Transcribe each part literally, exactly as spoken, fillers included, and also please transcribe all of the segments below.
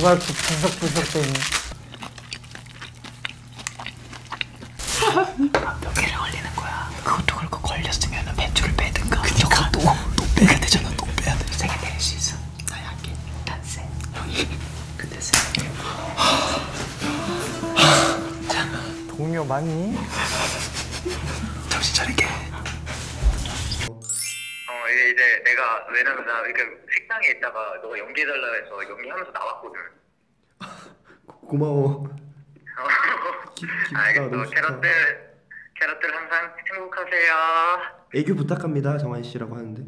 누가 이렇게 부석부석 되니? 몇 개를 걸리는 거야. 그것도 그렇고 걸렸으면 벤조를 빼든가. 그니까 또, 또 빼야 되잖아. 또 빼야 돼. 세 개 때릴 수 있어. 나 약해. 난 세. 형이 근데 세. 동료 맞니? 정신 차리게. 어 이제 이제 내가 왜냐면 나 이렇게 식당에 있다가 너가 연기해달라 해서 연기하면서 나왔거든. 고마워. 알겠어. 캐럿들 캐럿들 항상 행복하세요. 애교 부탁합니다. 정한 씨라고 하는데.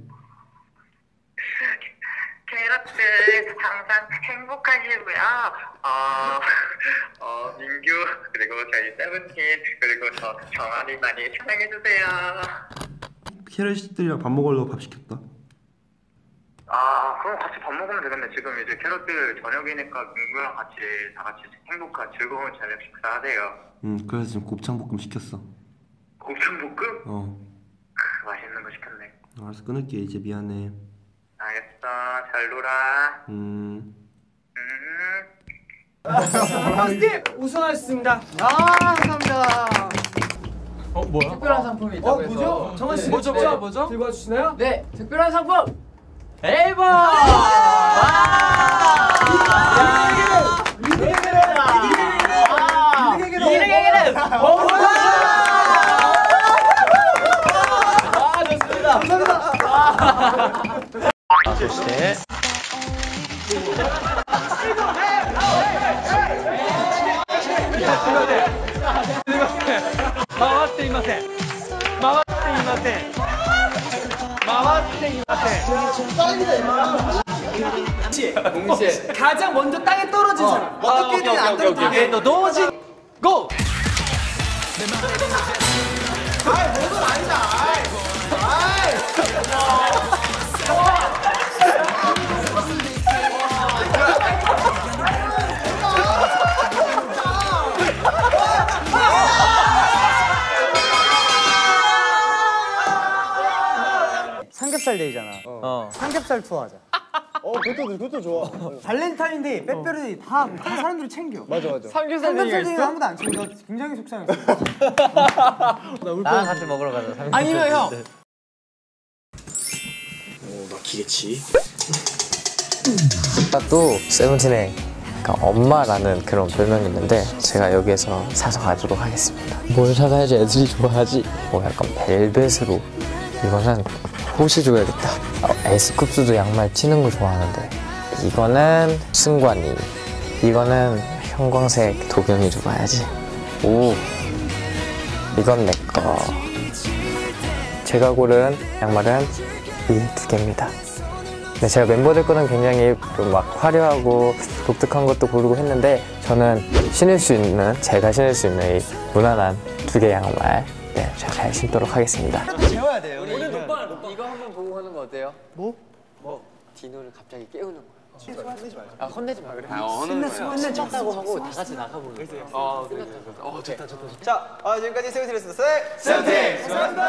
캐럿들 항상 행복하시고요. 어, 어 민규 그리고 저희 세븐틴 그리고 저 정한이 많이 사랑해주세요. 캐럿들이랑 밥 먹으려고 밥 시켰다. 아 그럼 같이 밥 먹으면 되겠네. 지금 이제 캐럿들 저녁이니까 민규랑 같이 다 같이 행복한 즐거운 저녁 식사하세요. 응, 그래서 지금 곱창볶음 시켰어. 곱창볶음? 어. 크, 맛있는 거 시켰네. 알았어, 끊을게. 이제 미안해. 알겠어. 잘 놀아. 음. 음. 황스팀 우승하셨습니다. 아 감사합니다. 어 뭐야? 특별한 상품이 있다고 해서. 뭐죠? 정한 씨 뭐죠, 뭐죠, 뭐죠? 들고 와주시나요? 네, 특별한 상품. 앨범! 리드게게는! 리드게게는! 아, 좋습니다. 감사합니다. 네.回っていません。回っていません。回っていません。 몽씨 가장 먼저 땅에 떨어진 사람. 어떻게든 안 떨어지게. 너 노진 고! 아이 뭐든 아니다. 아이. 삼겹살 데이잖아. 어. 삼겹살 투어 하자. 어, 그것도 그것도 좋아. 발렌타인데이, 빼빼로데이 다, 다 사람들이 챙겨. 맞아 맞아. 삼겹살 데이는 아무도 안 챙겨. 굉장히 속상했어. 나랑 같이 먹으러 가자. 삼겹살. 아니면 형. 오 막히겠지. 또 세븐틴의 그러니까 엄마라는 그런 별명이 있는데 제가 여기에서 사서 가도록 하겠습니다. 뭘 사가야지 애들이 좋아하지? 뭐 약간 벨벳으로 이거는 호시 줘야겠다. 어, 에스쿱스도 양말 치는 거 좋아하는데 이거는 승관이, 이거는 형광색 도경이 줘봐야지. 오, 이건 내꺼. 제가 고른 양말은 이 두 개입니다. 근데 제가 멤버들 거는 굉장히 좀 막 화려하고 독특한 것도 고르고 했는데 저는 신을 수 있는, 제가 신을 수 있는 이 무난한 두 개 양말, 네, 제가 잘 신도록 하겠습니다. 배워야 돼요. 우리 녹방, 녹방. 이거 한번 보고 하는 거 어때요? 뭐? 뭐? 디노를 갑자기 깨우는 거야. 혼내지 말자. 아, 혼내지 마. 그래. 아, 혼내지 혼내 쳤다고 하고 다 같이 나가보는 거야. 어, 그래. 어, 좋다, 좋다, 좋다. 자, 아, 지금까지 세븐틴이었습니다. 세븐틴! 수고하셨습니다.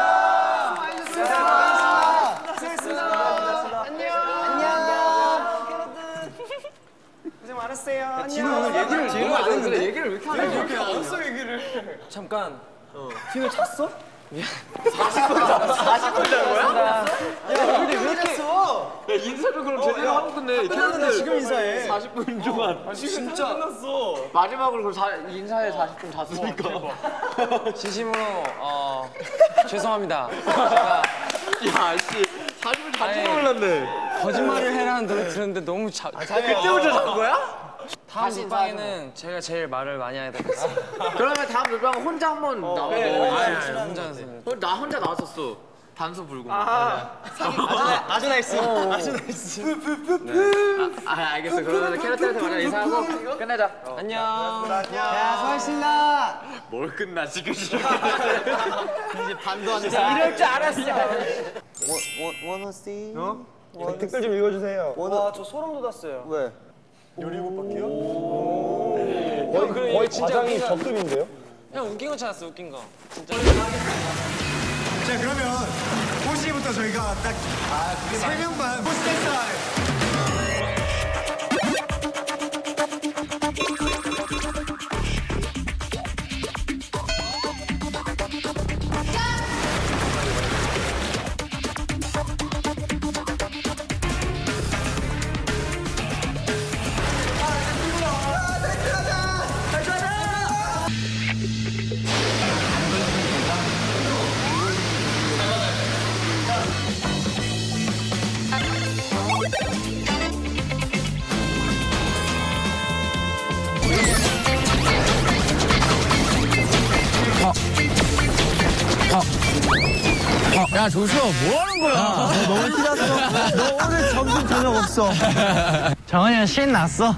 수고하셨습니다. 수고하셨습니다. 안녕. 안녕. 고생 많았어요. 안녕. 진우 오늘 얘기를 진우 너무 안 그래, 했는데? 얘기를 왜 이렇게 안 해? 이렇게 안 했어 얘기를. 잠깐. 진우 잤어? 사십 분 잔 거야? 야, 근데 왜 이렇게 잤어? 야 인사를 그럼 제대로 하고 끝내. 끝났는데 지금 인사해. 사십 분 동안. 진짜 끝났어. 마지막으로 그럼 사, 인사에 사십 분 잤으니까. 진심으로 어, 죄송합니다. 제가 야 씨. 사십 분 잔 줄 몰랐네. 거짓말을 해라는 노래 들었는데 너무 자. 그때부터 잔 거야? 다음 녹방에는 제가 제일 말을 많이 해야 되겠어요. 그러면 다음 녹방은 혼자 한번 나와서. 아니, 아니, 혼자 하세요. 어, 나 혼자 나왔었어. 단소 불고. 아, 아주 나이스. 아주 나이스. 아, 알겠어. 그러면 캐럿들한테 먼저 인사하고 끝내자. 안녕. 야, 수고하셨습니다. 뭘 끝나 지금 이렇게. 이제 반도 안 돼. 이럴 줄 알았어. Wanna see? 어? 댓글 좀 읽어주세요. 와, 저 소름 돋았어요. 왜? 열일곱 바퀴요? 거의 거의 과장이 적금인데요? 형 웃긴 거 찾았어, 웃긴 거. 진짜. 자 그러면 호시부터 저희가 딱 세 명만 호스텔 스타일 야 조수아 뭐 하는 거야? 너무 티났어. 너 오늘 점심 저녁 없어. 정한이 형 신났어?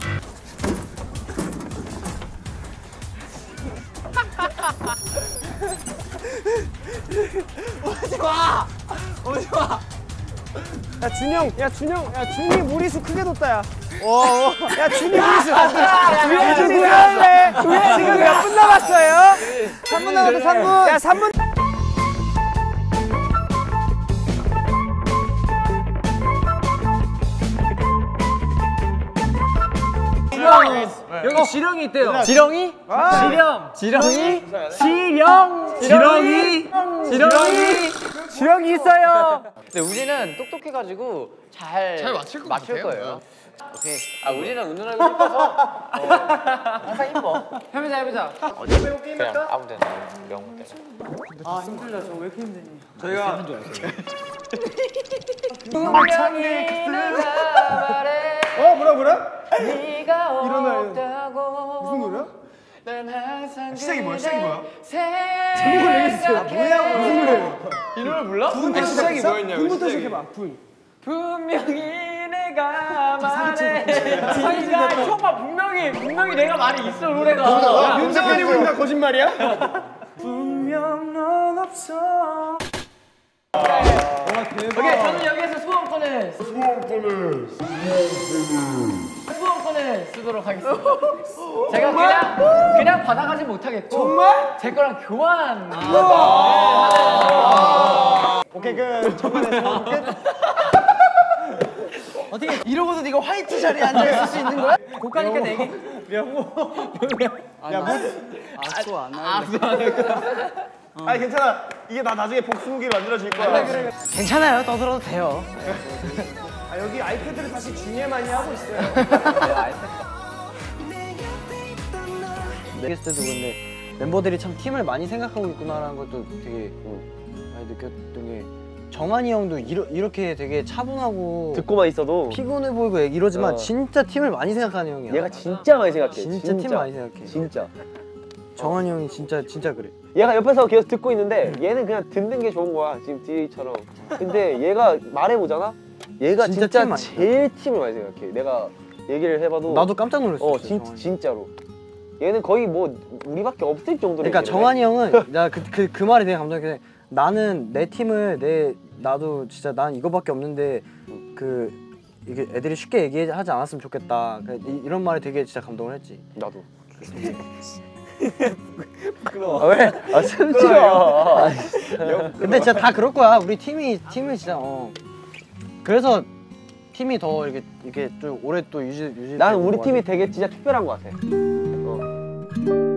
오지 마! 오지 마! 야 준영, 야 준영, 야 준이 무리수 크게 뒀다 야. 와, 야 준이 무리수. 야 준이 잘해. 지금 몇 분 남았어요? 삼 분 남았어, 삼 분. 야 삼 분. 여기 지령이 있대요. 지렁이? 지령. 지렁이? 지령. 지렁이? 지렁이? 지렁이 있어요. 근데 우진은 똑똑해가지고 잘, 잘 맞출 것 맞출 같아요. 거예요. 오케이. 아 우진은 운동하고 싶어서 어, 항상 이뻐. 해보자 해보자. 어디 배우 게임 할까? 아무 데나 명문 때. 아 힘들다. 저 왜 이렇게 힘드니? 저희가 한줄 알았어요. 분명히 내가 말해. 어 뭐라 뭐라? 네가 없다고. 무슨 노래야? 난 항상 시작이 뭐야? 시작이 뭐야? 제목을 얘기해주세요. 뭐야? 무슨 노래예요? 이 노래 몰라? 분부터 시작이 시작했어? 뭐였냐고, 분부터 시작이. 시작해봐. 분. 분명히 내가 말해. 네가 형봐 분명히 분명히 내가 말이 있어 노래가. 윤정환이 부른다 거짓말이야? 분명 넌 없어. 오케이 저는 여기에서 소원권을 소원권을 소원권을 쓰도록 하겠습니다. 제가 그냥 그냥 받아가지 못하겠고 정말 제 거랑 교환. 오케이 끝. 정말 소원 끝. 어떻게 이러고도 네가 화이트 자리에 앉아 있을 수 있는 거야? 고가니까 네 개. 야 뭐? 악수 안 하는데. 아니 괜찮아. 이게 나 나중에 복수무기 만들어질 거야. 괜찮아요. 떠들어도 돼요. 아 여기 아이패드를 다시 중에 많이 하고 있어요. 얘기했을 때도 근데 멤버들이 참 팀을 많이 생각하고 있구나라는 것도 되게 많이 느꼈던 게 정한이 형도 이러, 이렇게 되게 차분하고 듣고만 있어도 피곤해 보이고 이러지만 어. 진짜 팀을 많이 생각하는 형이야. 얘가 진짜 많이 생각해. 진짜, 팀 많이 생각해. 진짜. 정한이 형이 진짜 진짜 그래. 얘가 옆에서 계속 듣고 있는데 얘는 그냥 듣는 게 좋은 거야. 지금 디제이처럼. 근데 얘가 말해보잖아? 얘가 진짜 진짜, 팀 많이 제일 팀을 많이 생각해. 내가 얘기를 해봐도 나도 깜짝 놀랐어. 어 진, 진짜로. 얘는 거의 뭐 우리밖에 없을 정도로. 그러니까 정한이 형은 나 그 그 그 말이 되게 감동해. 나는 내 팀을 내 나도 진짜 난 이거밖에 없는데 그 이게 애들이 쉽게 얘기하지 않았으면 좋겠다. 이, 이런 말에 되게 진짜 감동을 했지. 나도. 부끄러워. 아, 왜? 아 숨쉬어. 근데 진짜 다 그럴 거야. 우리 팀이 팀이 진짜 어. 그래서 팀이 더 이렇게 이렇게 좀 오래 또 유지 유지. 난 우리 팀이 되게 진짜 특별한 것 같아. 어.